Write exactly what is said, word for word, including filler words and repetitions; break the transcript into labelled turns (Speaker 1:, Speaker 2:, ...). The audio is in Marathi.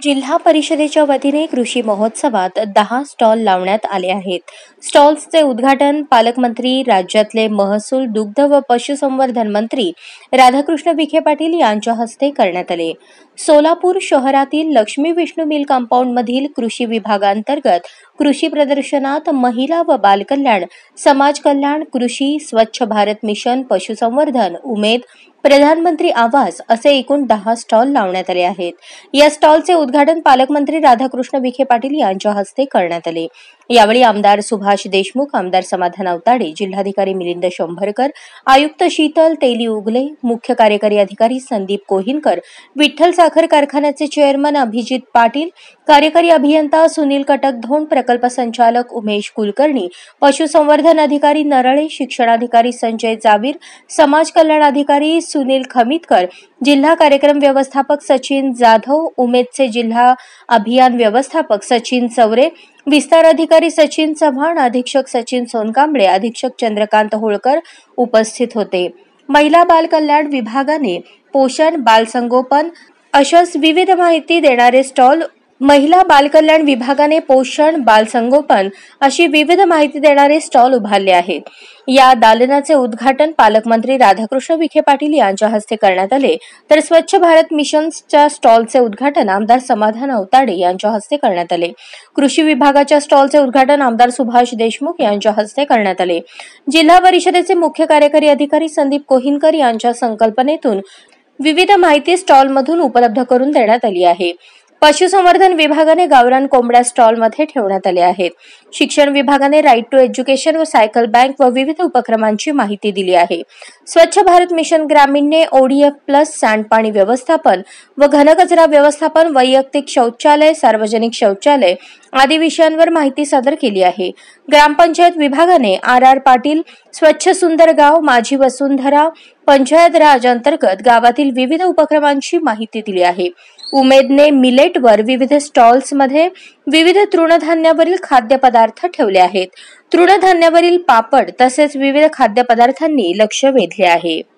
Speaker 1: जिल्हा परिषदेच्या वतीने कृषी महोत्सवात दहा स्टॉल लावण्यात आले आहेत। स्टॉल्सचे उद्घाटन पालकमंत्री, राज्यातले महसूल, दुग्ध व पशुसंवर्धन मंत्री राधाकृष्ण विखे पाटील यांच्या हस्ते करण्यात आले। सोलापूर शहरातील लक्ष्मी विष्णू मिल कंपाऊंड मधील कृषी विभागांतर्गत कृषी प्रदर्शनात महिला व बालकल्याण, समाज कल्याण, कृषी, स्वच्छ भारत मिशन, पशुसंवर्धन, उमेद, प्रधानमंत्री आवास असे एकूण दहा स्टॉल लावण्यात आले आहेत। या स्टॉलचे उद्घाटन पालकमंत्री राधाकृष्ण विखे पाटील यांच्या हस्ते करण्यात आले। यावेळी आमदार सुभाष देशमुख, आमदार समाधान अवताडे, जिल्हाधिकारी मिलिंद शंभरकर, आयुक्त शीतल तेली उगले, मुख्य कार्यकारी अधिकारी संदीप कोहिनकर, विठ्ठल साखर कारखान्याचे चेअरमन अभिजित पाटील, कार्यकारी अभियंता सुनील कटकधोंड, प्रकल्प संचालक उमेश कुलकर्णी, पशुसंवर्धन अधिकारी नरळे, शिक्षणाधिकारी संजय जावीर, समाज कल्याण अधिकारी सुनील खमितकर, जिल्हा कार्यक्रम व्यवस्थापक सचिन जाधव, उमेदचे जिल्हा अभियान व्यवस्थापक सचिन चौरे, विस्तार अधिकारी सचिन चव्हाण, अधीक्षक सचिन सोनकांबळे, अधीक्षक चंद्रकांत होळकर उपस्थित होते। महिला बाल कल्याण विभागाने पोषण, बालसंगोपन अशाच विविध माहिती देणारे स्टॉल महिला बाल कल्याण विभागाने पोषण, बालसंगोपन अशी विविध माहिती देणारे स्टॉल उभारले आहेत। या दालनाचे उद्घाटन पालकमंत्री राधाकृष्ण विखे पाटील यांच्या हस्ते करण्यात आले, तर स्वच्छ भारत मिशनच्या स्टॉलचे उद्घाटन आमदार समाधान अवताडे यांच्या हस्ते करण्यात आले। कृषी विभागाच्या स्टॉलचे उद्घाटन आमदार सुभाष देशमुख यांच्या हस्ते करण्यात आले। जिल्हा परिषदेचे मुख्य कार्यकारी अधिकारी संदीप कोहिनकर यांच्या संकल्पनेतून विविध माहिती स्टॉलमधून उपलब्ध करून देण्यात आली आहे। पशुसंवर्धन विभागाने गावरान कोंबड्या स्टॉलमध्ये ठेवण्यात आले आहेत। शिक्षण विभागाने राईट टू एज्युकेशन व सायकल बँक व विविध उपक्रमांची माहिती दिली आहे। स्वच्छ भारत मिशन ग्रामीणने ओडीएफ प्लस, सांडपाणी व्यवस्थापन व घनकचरा व्यवस्थापन, वैयक्तिक शौचालय, सार्वजनिक शौचालय आदी विषयांवर माहिती सादर केली आहे। ग्रामपंचायत विभागाने आर आर पाटील स्वच्छ सुंदर गाव, माझी वसुंधरा, पंचायत राज अंतर्गत गावातील विविध उपक्रमांची माहिती दिली आहे। उमेदने मिलेटवर विविध स्टॉल्समध्ये विविध तृणधान्यावरील खाद्यपदार्थ ठेवले आहेत। तृणधान्यावरील पापड तसेच विविध खाद्यपदार्थांनी लक्ष वेधले आहे।